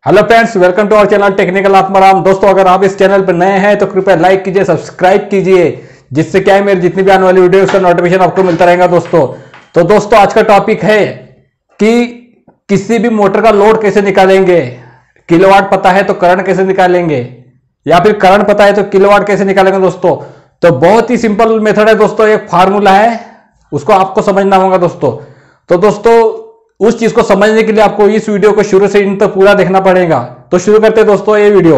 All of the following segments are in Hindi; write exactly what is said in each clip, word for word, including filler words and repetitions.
Hello friends, welcome to our channel technical Atmaram. दोस्तों, अगर आप इस चैनल पर नए हैं तो कृपया लाइक कीजिए, सब्सक्राइब कीजिए, जिससे क्या है मेरी जितनी भी आने वाली वीडियो का नोटिफिकेशन आपको मिलता रहेगा। दोस्तों तो दोस्तों आज का टॉपिक है कि किसी भी मोटर का लोड कैसे निकालेंगे। किलोवाट पता है तो करंट कैसे निकालेंगे, या फिर करंट पता है तो किलोवाट कैसे निकालेंगे। दोस्तों तो बहुत ही सिंपल मेथड है दोस्तों, एक फार्मूला है, उसको आपको समझना होगा। दोस्तों तो दोस्तों उस चीज को समझने के लिए आपको इस वीडियो को शुरू से इन तक पूरा देखना पड़ेगा। तो शुरू करते हैं दोस्तों ये वीडियो।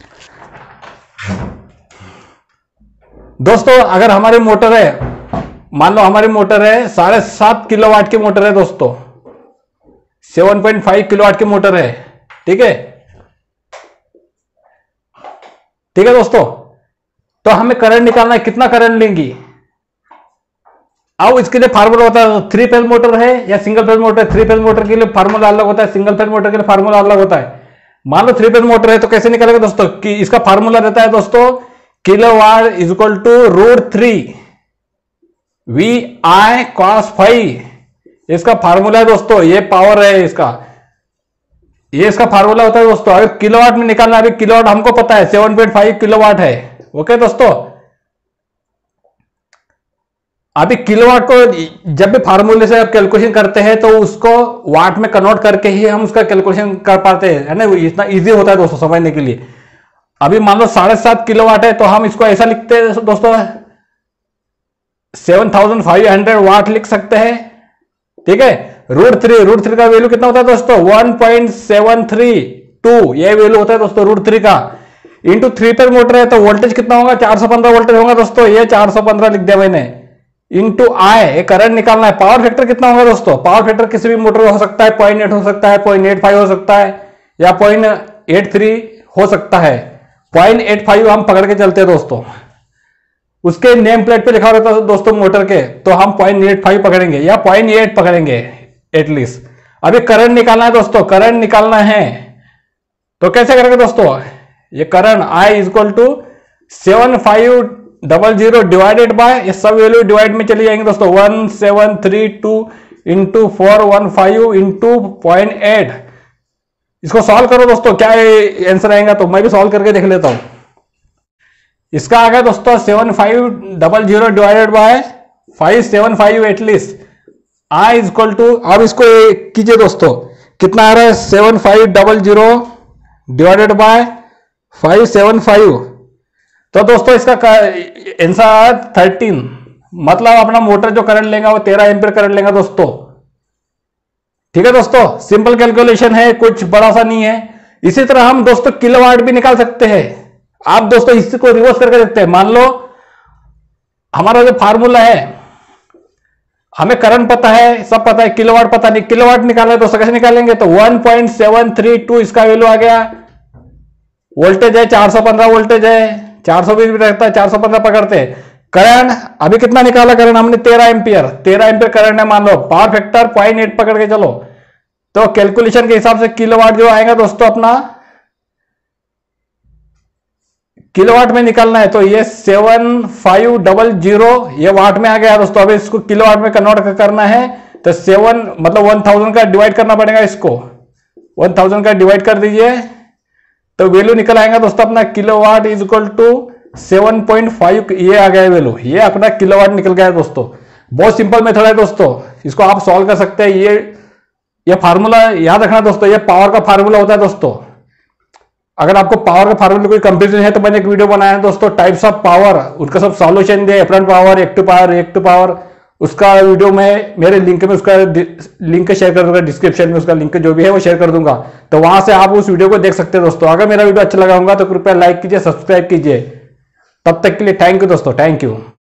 दोस्तों अगर हमारी मोटर है, मान लो हमारी मोटर है साढ़े सात किलोवाट की मोटर है दोस्तों, सात पॉइंट पाँच किलोवाट की मोटर है। ठीक है ठीक है दोस्तों, तो हमें करंट निकालना है, कितना करंट लेंगी। अब इसके लिए फार्मूला होता है, थ्री फेज मोटर है या सिंगल फेज मोटर है। थ्री फेज मोटर के लिए फार्मूला अलग होता है, सिंगल फेज मोटर के लिए फार्मूला अलग होता है। मान लो थ्री फेज मोटर है तो कैसे निकालेंगे दोस्तों, कि इसका फार्मूला रहता है दोस्तों kilowatt is equal to root three V I cos phi. इसका फार्मूला है दोस्तों, ये पावर है इसका, ये इसका फार्मूला होता है दोस्तों। अगर किलोवाट में निकालना, अभी किलोवाट हमको पता है सेवन पॉइंट फाइव किलोवाट है। ओके दोस्तों, अभी किलोवाट को जब भी फार्मूले से आप कैलकुलेशन करते हैं तो उसको वाट में कन्वर्ट करके ही हम उसका कैलकुलेशन कर पाते हैं, है ना। इतना इजी होता है दोस्तों समझने के लिए। अभी मान लो साढ़े सात किलोवाट है तो हम इसको ऐसा लिखते हैं दोस्तों, seven thousand five hundred watt लिख सकते हैं। ठीक है, रूट थ्री रूट थ्री का वैल्यू कितना होता है दोस्तों, one point seven three two, ये वैल्यू होता है दोस्तों रूट थ्री का। इंटू थ्री पर मोटर है तो वोल्टेज कितना होगा, चार सौ पंद्रह वोल्टेज होगा दोस्तों, ये चार सौ पंद्रह लिख दिया मैंने। इंटू आई, करंट निकालना है। पावर फैक्टर कितना होगा दोस्तों, पावर फैक्टर किसी भी मोटर हो सकता है, पॉइंट एट हो सकता है, पॉइंट एट फाइव हो सकता है, या पॉइंट एट थ्री हो सकता है। पॉइंट एट फाइव हम पकड़ के चलते हैं दोस्तों, उसके नेम प्लेट पे लिखा रहता है दोस्तों मोटर के, तो हम पॉइंट एट फाइव पकड़ेंगे या पॉइंट एट पकड़ेंगे एटलीस्ट। अभी करंट निकालना है दोस्तों, करंट निकालना है तो कैसे करेंगे दोस्तों, ये current I is equal to seven five double zero divided by, ये सब वैल्यू डिवाइड में चली जाएंगे दोस्तों, one seven three two into four one five into point eight. इसको सॉल्व करो दोस्तों, क्या आंसर आएगा, तो मैं भी सॉल्व करके देख लेता हूं। इसका आ गया दोस्तों seven five double zero divided by five seven five at least, I is equal to, अब इसको कीजिए दोस्तों, कितना आ रहा है, seven five double zero divided by five seven five. तो दोस्तों इसका आंसर थर्टीन, मतलब अपना मोटर जो करंट लेगा वो तेरह एम्पीयर करंट लेगा दोस्तों। ठीक है दोस्तों, सिंपल कैलकुलेशन है, कुछ बड़ा सा नहीं है। इसी तरह हम दोस्तों किलोवाट भी निकाल सकते हैं। आप दोस्तों इसको रिवर्स करके देखते हैं। मान लो हमारा जो फार्मूला है, हमें करंट पता है, सब पता है, किलोवाट पता नहीं। किलोवाट निकालना है दोस्तों, कैसे निकालेंगे, तो one point seven three two इसका वैल्यू आ गया। वोल्टेज है चार सौ पंद्रह वोल्टेज है, चार सौ बीस भी रहता है, चार सौ पंद्रह पकड़ते हैं। करंट अभी कितना निकाला, करंट हमने तेरह एम्पियर, तेरह एम्पियर करंट है मान लो। पावर फैक्टर पॉइंट एट पकड़ के चलो, तो कैलकुलेशन के हिसाब से किलोवाट जो आएगा दोस्तों अपना किलोवाट में निकालना है, तो ये सेवन फाइव डबल जीरो ये वाट में आ गया दोस्तों। अभी इसको किलोवाट में कन्वर्ट करना है तो सेवन मतलब वन थाउजेंड का डिवाइड करना पड़ेगा, इसको वन थाउजेंड का डिवाइड कर दीजिए तो वैल्यू निकल आएगा दोस्तों अपना kilowatt is equal to seven point five, ये आ गया वैल्यू, ये अपना किलोवाट निकल गया है दोस्तों। बहुत सिंपल मेथड है दोस्तों, इसको आप सॉल्व कर सकते हैं। ये ये फार्मूला याद रखना दोस्तों, ये पावर का फार्मूला होता है दोस्तों। अगर आपको पावर का फार्मूला कोई कंफ्यूजन है तो मैंने एक वीडियो बनाया है दोस्तों, टाइप्स ऑफ पावर, उनका सब सॉल्यूशन दिया, apparent power, active power, reactive power. उसका वीडियो में मेरे लिंक में उसका लिंक शेयर कर दूंगा, डिस्क्रिप्शन में उसका लिंक जो भी है वो शेयर कर दूंगा, तो वहां से आप उस वीडियो को देख सकते हैं दोस्तों। अगर मेरा वीडियो अच्छा लगा होगा तो कृपया लाइक कीजिए, सब्सक्राइब कीजिए। तब तक के लिए थैंक यू दोस्तों, थैंक यू।